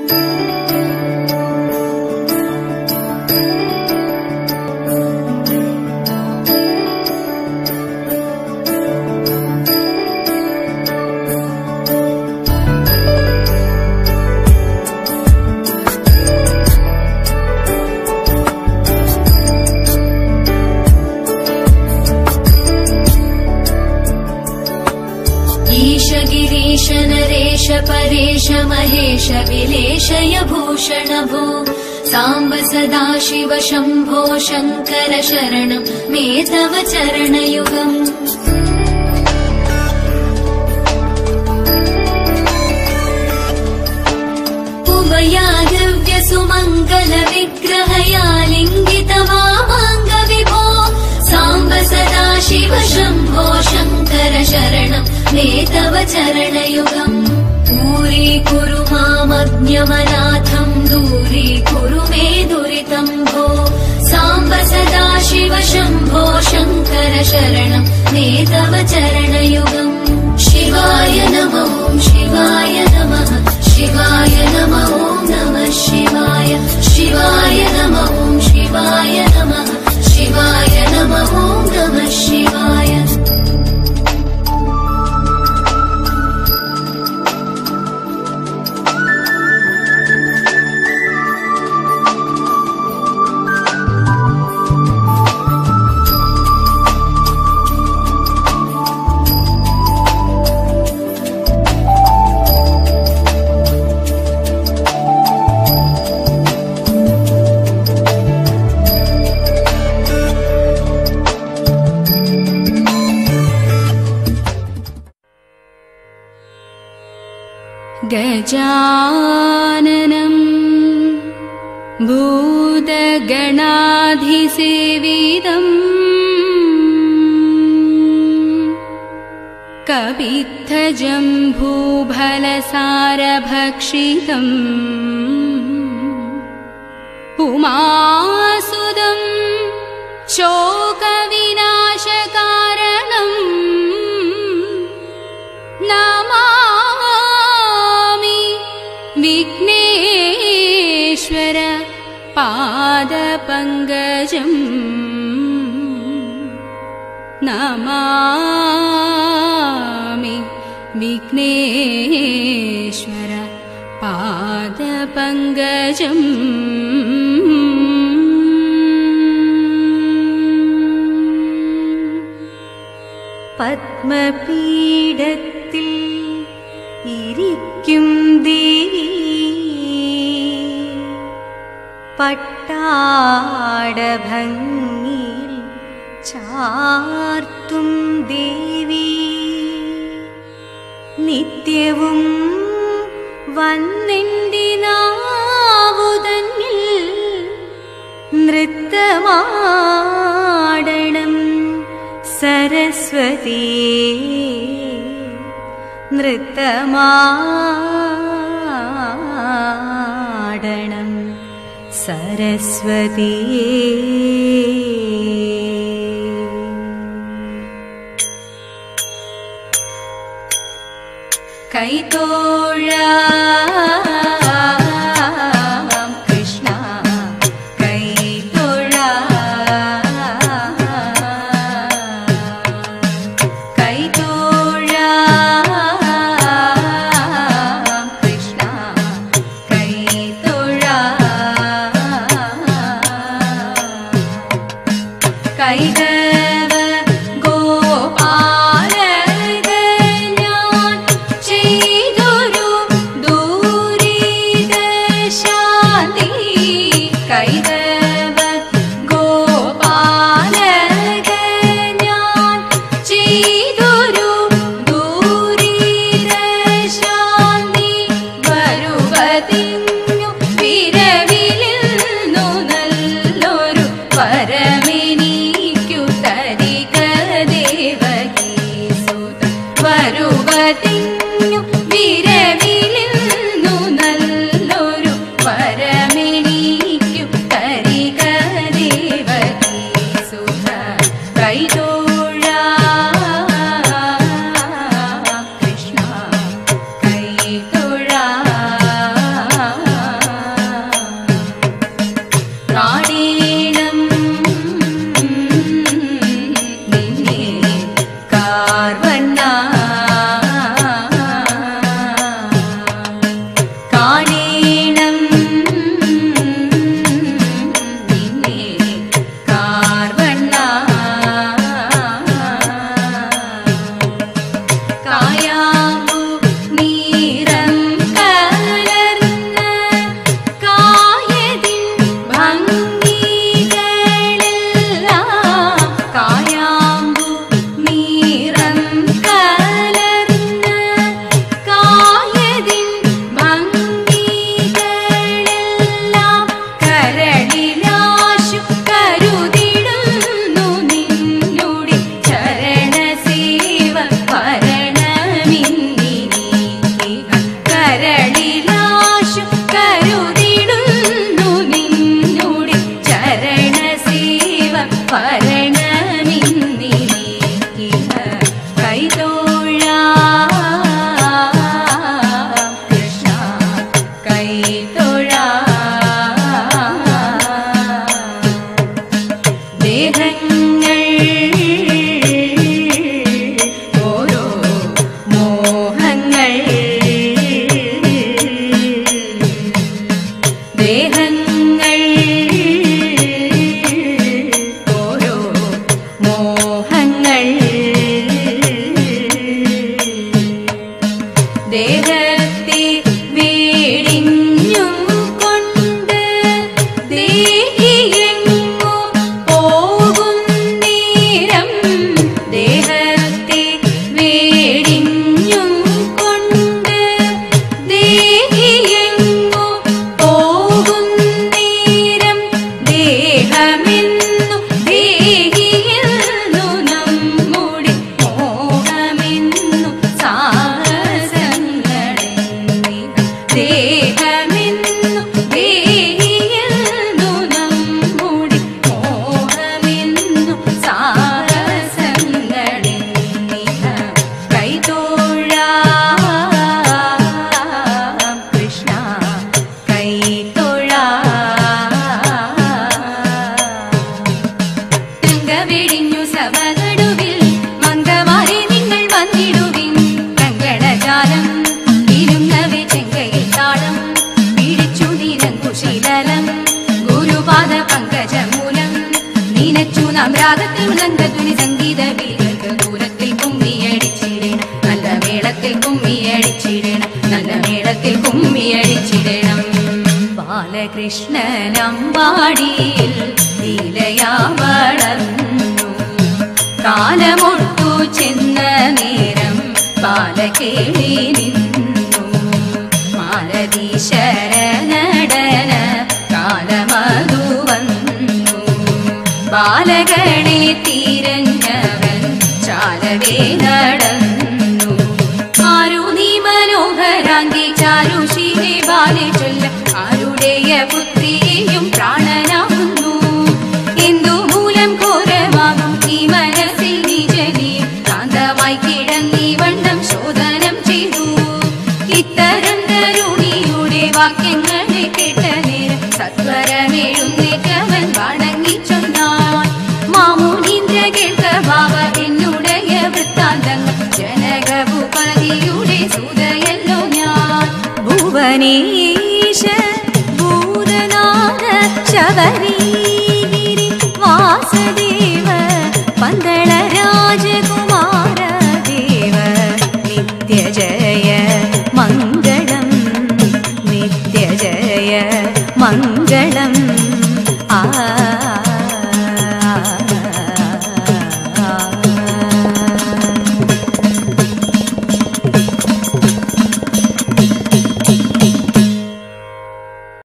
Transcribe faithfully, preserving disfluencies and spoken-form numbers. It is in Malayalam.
परेश महेश विलेशय भूषण भो साम्ब सदाशिव शम्भो शङ्कर शरणं मे तव चरणयुगम् उभयादिव्य सुमङ्गल विग्रहया लिङ्गित वामाङ्ग विभो साम्ब सदाशिव शम्भो शङ्कर शरणं मे तव चरणयुगम् दूरीकुरु मामज्ञमनाथं दूरीकुरु मे दुरितं भो साम्ब सदाशिव शम्भो शङ्कर शरणं मे तव चरणयुगम् शिवाय नमो शिवाय नमः शिवाय नमो नमः शिवाय शिवाय नमो शिवाय नमः शिवाय नमो नमः शिवाय गजाननं भूतगणाधिसेवितं कपित्थजम्बूफलसारभक्षितम् उमासुदं शोकविनाशकारणम् नमामि विघ्नेश्वर पादपङ्कजम् नमामि विघ्नेश्वर पादपङ्कजम् പത്മപീഠത്തിൽ ഇരിക്കും ദേവി പട്ടാടഭംഗിയിൽ ചാർത്തും ദേവി നിത്യവും വന്നെൻ്റെ നാവുതന്നിൽ നൃത്തമാടണം सरस्वती नृत्तमाडनं सरस्वती कैतोळा गोपाल ഞാൻ ചെയ്തൊരു ദേഹമെന്നു ദേഹിയെന്നു നമ്മുടെ മോഹമെന്നു സാഹസങ്ങളെന്നിഹ കൈതൊഴാം കൃഷ്ണ കൈതൊഴാം. തങ്കവെടിഞ്ഞു സഭനടുവിൽ മംഗമാരെ നിങ്ങൾ വന്നിടുവിൻ. കങ്കണജാലം ഇരുന്നവെ ചെങ്കയിൽ താളം പിടിച്ചു നിരങ്കുശീലം ഗുരുപാദ പങ്കജമൂലം നീനച്ചു നാം രാഗത്തിൽ ഉലങ്കതുനി സംഗീത വീരർക്ക് ദൂരത്തിൽ കുമ്മിയടിച്ചിടണം. നല്ല മേളത്തിൽ കുമ്മിയടിച്ചിടണം. നല്ല മേളത്തിൽ കുമ്മിയടിച്ചിടണം. ബാലകൃഷ്ണനമ്പാടിയിൽ ലീലയാ വളർന്നു. കാലമൊട്ടു ചെന്ന നേരം ബാലകേളി നിന്നു. മാലതി ശരണടന കാലമതു വന്നു. ബാലകളെ തിരഞ്ഞവൻ ചാലവേ നടന്നു. ആരു നീ മനോഹരാങ്കി ചാരുശീലെ ബാലെ ചൊല്ല. ആരുടെയ പുത്രിയെയും പ്രാണനാകുന്നു. എന്തു മൂലം ഘോരമാകും ഈ മനസ്സിൽ നിജനിയും കാന്തമായി കിടന്നീ വണ്ണം ശോധനം ചെയ്തു. ഇത്തരം തരുണിയുടെ വാക്യങ്ങളെ കേട്ട നേരം സത്വരമേഴുന്നേറ്റവൻ വണങ്ങി ചൊന്നാൻ. മാമുനീന്ദ്ര കേൾക്ക ഭാവ എന്നുടയ വൃത്താന്തങ്ങൾ. ജനകഭൂപതിയുടെ സുതയല്ലോ ഞാൻ. ഭുവനേശ ഭൂതനാഥ ശബരി